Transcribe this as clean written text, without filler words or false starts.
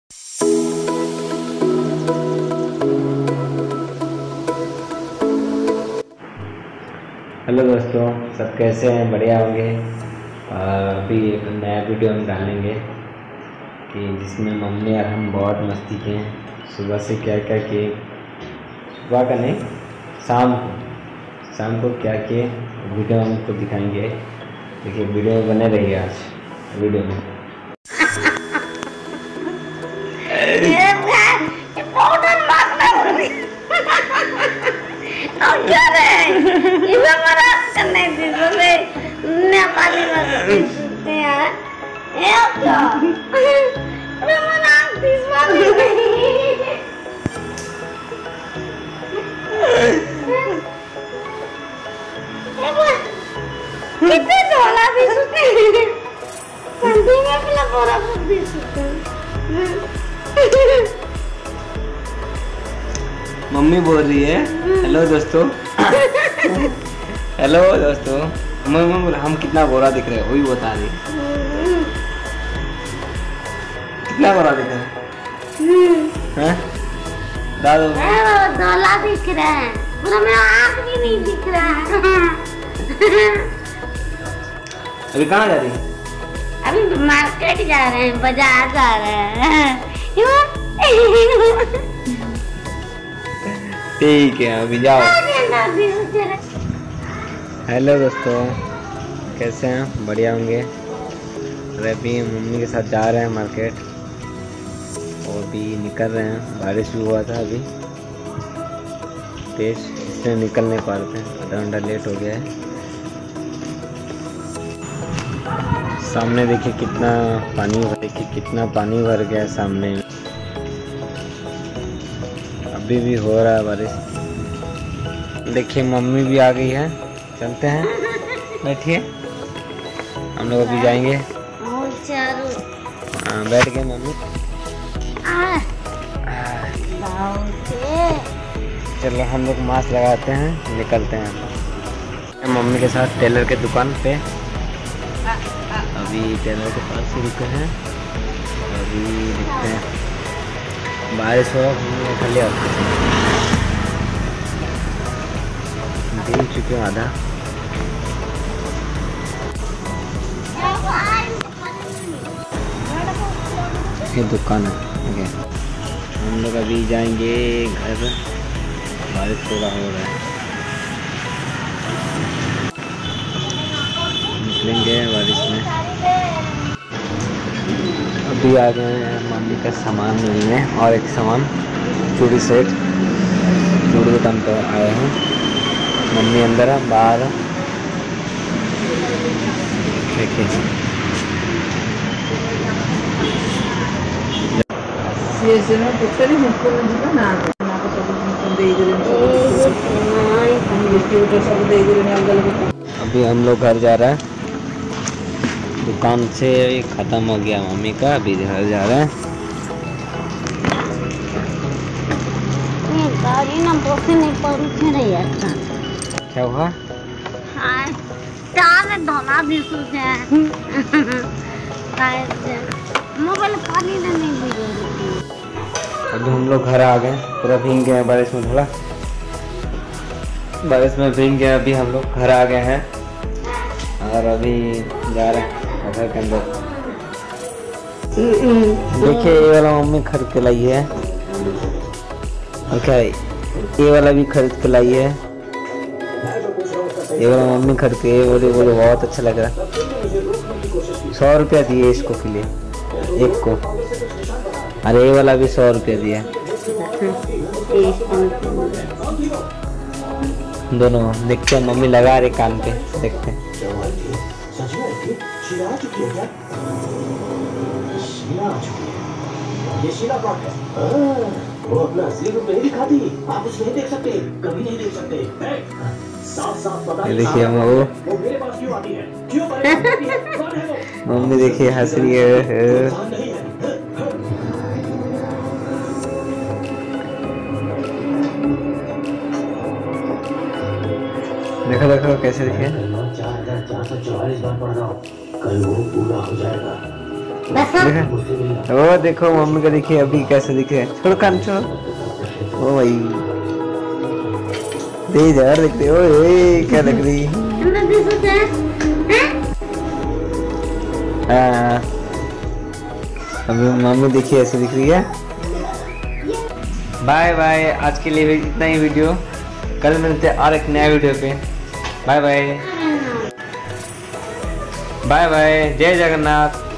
Hello दोस्तों, सब कैसे हैं? बढ़िया होंगे। अभी एक नया वीडियो हम डालेंगे कि जिसमें मम्मी और हम बहुत मस्ती किए हैं। सुबह से क्या क्या किए, सुबह का नहीं, शाम को क्या किए, वीडियो हम आपको दिखाएंगे। देखिए, वीडियो में बने रहिए। आज वीडियो में कितने ढोला भी सुनते ठंडी में भी बोरा भी सुनते। मम्मी बोल रही है हेलो दोस्तों। हेलो दोस्तों, मम्मी हम कितना गोरा दिख रहे हैं वही बता रही। कितना गोरा दिख रहा है? दादू ढोला दिख रहा है, पूरा मेरा आँख भी नहीं दिख रहा है। अभी कहाँ जा रही है? अभी मार्केट जा रहे हैं, बाजार जा रहे हैं। ठीक है, अभी जाओ। हेलो दोस्तों, कैसे हैं? बढ़िया होंगे। अभी मम्मी के साथ जा रहे हैं मार्केट और भी निकल रहे हैं। बारिश भी हुआ था अभी तेज, इसलिए निकल नहीं पा रहे थे। आधा घंटा लेट हो गया है। सामने देखिए कितना पानी भर गया है सामने। अभी भी हो रहा है बारिश। देखिए मम्मी भी आ गई है। चलते हैं, बैठिए। हम लोग अभी जाएंगे। बैठ गए मम्मी। चलो हम लोग मास्क लगाते हैं, निकलते हैं। मम्मी के साथ टेलर के दुकान पे। अभी टेलर के पास से रुके हैं। अभी देखते हैं, बारिश हो खाली देख चुके हैं आधा। ये दुकान है। हम लोग अभी जाएंगे घर। बारिश थोड़ा हो रहा है, निकलेंगे बारिश में। अभी आ गए हैं मम्मी का सामान लेने और एक सामान चूड़ी सेट। चूड़ी दुकान पर आए हैं। मम्मी अंदर है, बाहर है। देखिए अभी हम लोग घर जा रहे हैं। दुकान से ख़त्म हो गया मम्मी का, अभी घर जा रहे हैं। गाड़ी ना बोसे नहीं पहुंचे नहीं आता। क्या हुआ? हाँ, चार धोना भी सूझे। मोबाइल पानी में नहीं गिरे। अभी हम लोग घर आ गए। पूरा भीग गए बारिश में, थोड़ा बारिश में भीग गए। अभी हम लोग घर आ गए हैं और अभी जा रहे हैं घर के अंदर। देखिए ये वाला मम्मी खरीद के लाई है। ओके, ये वाला भी खरीद के लाई है। ये वाला मम्मी खरीद के बोले बहुत अच्छा लग रहा है। 100 रुपया दिए इसको के लिए, एक को। अरे ये वाला भी 100 रुपया दिया। दोनों देखते हैं, मम्मी लगा रहे कान पे, देखते हैं। ये शीला कौन है? वो अपना असली रूप नहीं दिखाती। आप उसे नहीं देख सकते, कभी नहीं देख सकते। साफ बता। देखिए वो मेरे पास क्यों आती है? क्यों परेशान करती है? कौन है वो? मम्मी देखिए हंस रही है। देखो देखो कैसे देखिए। 4444 बार पढ़ रहा हूँ, कल वो पूरा हो जाएगा। देखो वो देखो मम्मी का, देखिए अभी कैसे दिखे। छोड़ो कान छोड़ो। ओ भाई दे यार, देखते हो ये क्या लग रही। अभी मम्मी देखिए ऐसे दिख रही है। बाय बाय, आज के लिए इतना ही वीडियो। कल मिलते हैं और एक नया वीडियो पे। बाय बाय बाय बाय, जय जगन्नाथ।